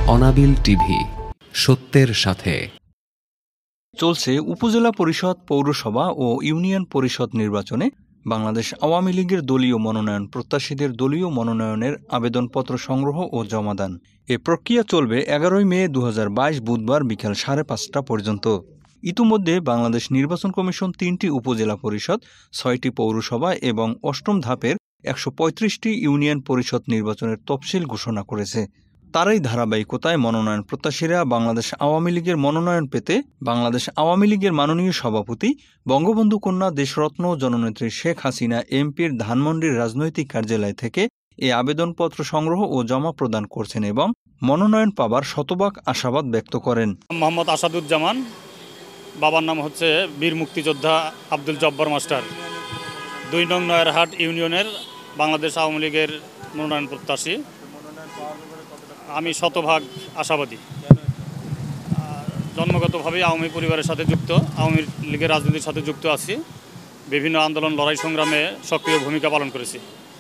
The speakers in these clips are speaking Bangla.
অনাবিল টিভি, সত্যের সাথে। চলছে উপজেলা পরিষদ, পৌরসভা ও ইউনিয়ন পরিষদ নির্বাচনে বাংলাদেশ আওয়ামী লীগের দলীয় মনোনয়ন প্রত্যাশীদের দলীয় মনোনয়নের আবেদনপত্র সংগ্রহ ও জমাদান। এ প্রক্রিয়া চলবে 11 মে 2022 বুধবার বিকেল 5:30 পর্যন্ত। ইতিমধ্যে বাংলাদেশ নির্বাচন কমিশন 3টি উপজেলা পরিষদ, 6টি পৌরসভা এবং 8ম ধাপের 135টি ইউনিয়ন পরিষদ নির্বাচনের তফসিল ঘোষণা করেছে। তারই ধারাবাহিকতায় মনোনয়ন প্রত্যাশীরা বাংলাদেশ আওয়ামী লীগের মনোনয়ন পেতে বাংলাদেশ আওয়ামী লীগের মাননীয় সভাপতি, বঙ্গবন্ধু কন্যা দেশরত্ন জননেত্রী শেখ হাসিনা এমপির ধানমন্ডির রাজনৈতিক কার্যালয় থেকে এই আবেদনপত্র সংগ্রহ ও জমা প্রদান করছেন এবং মনোনয়ন পাবার শতভাগ আশাবাদ ব্যক্ত করেন। মোহাম্মদ আসাদুজ্জামান, বাবার নাম হচ্ছে বীর মুক্তিযোদ্ধা আব্দুল জব্বার মাস্টার, 2 নং নয়ারহাট ইউনিয়নের বাংলাদেশ আওয়ামী লীগের মনোনয়ন প্রত্যাশী। আমি শতভাগ আশাবাদী। জন্মগতভাবেই আওয়ামী পরিবারের সাথে যুক্ত, আওয়ামী লীগের রাজনীতির সাথে যুক্ত আছি। বিভিন্ন আন্দোলন, লড়াই সংগ্রামে সক্রিয় ভূমিকা পালন করেছি।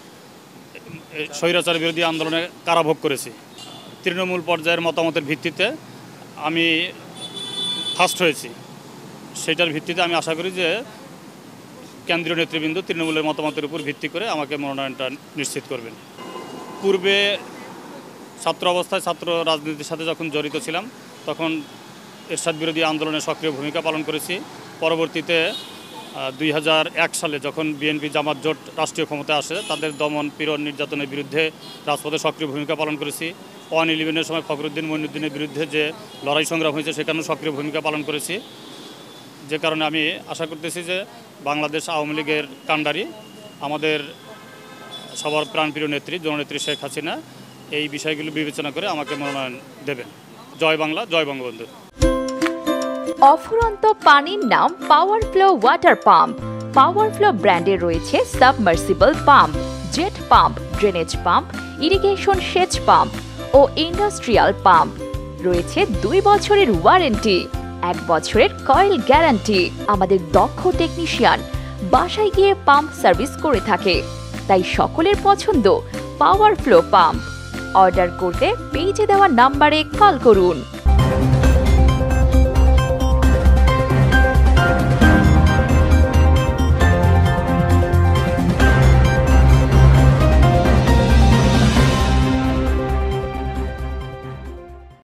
স্বৈরাচার বিরোধী আন্দোলনে কারাভোগ করেছি। তৃণমূল পর্যায়ের মতামতের ভিত্তিতে আমি ফার্স্ট হয়েছি। সেটার ভিত্তিতে আমি আশা করি যে কেন্দ্রীয় নেতৃবৃন্দ তৃণমূলের মতামতের উপর ভিত্তি করে আমাকে মনোনয়নটা নিশ্চিত করবেন। পূর্বে ছাত্র অবস্থায় ছাত্র রাজনীতির সাথে যখন জড়িত ছিলাম তখন এরশাদ বিরোধী আন্দোলনে সক্রিয় ভূমিকা পালন করেছি। পরবর্তীতে 2001 সালে যখন বিএনপি জামাত জোট রাষ্ট্রীয় ক্ষমতায় আসে, তাদের দমন, পীড়ন, নির্যাতনের বিরুদ্ধে রাজপথে সক্রিয় ভূমিকা পালন করেছি। 111-এর সময় ফখরুদ্দিন মঈনুদ্দিনের বিরুদ্ধে যে লড়াই সংগ্রাম হয়েছে সেখানেও সক্রিয় ভূমিকা পালন করেছি। যে কারণে আমি আশা করতেছি যে বাংলাদেশ আওয়ামী লীগের কাণ্ডারি আমাদের সবার প্রাণপ্রিয় নেত্রী জননেত্রী শেখ হাসিনা এই বিষয়গুলো বিবেচনা করে আমাকে মনোনয়ন দেবেন। জয় বাংলা, জয় বঙ্গবন্ধু। অফুরন্ত পানির নাম Power Flow water pump. Power Flow ব্র্যান্ডে রয়েছে submersible pump, jet pump, drainage pump, irrigation সেচ পাম্প ও ইন্ডাস্ট্রিয়াল পাম্প। রয়েছে 2 বছরের ওয়ারেন্টি, 1 বছরের কয়েল গ্যারান্টি। আমাদের দক্ষ টেকনিশিয়ান বাসায় গিয়ে পাম্প সার্ভিস করে থাকে, তাই সকলের পছন্দ পাওয়ার ফ্লো পাম্প। অর্ডার করতে পেজে দেওয়া নাম্বারে কল করুন।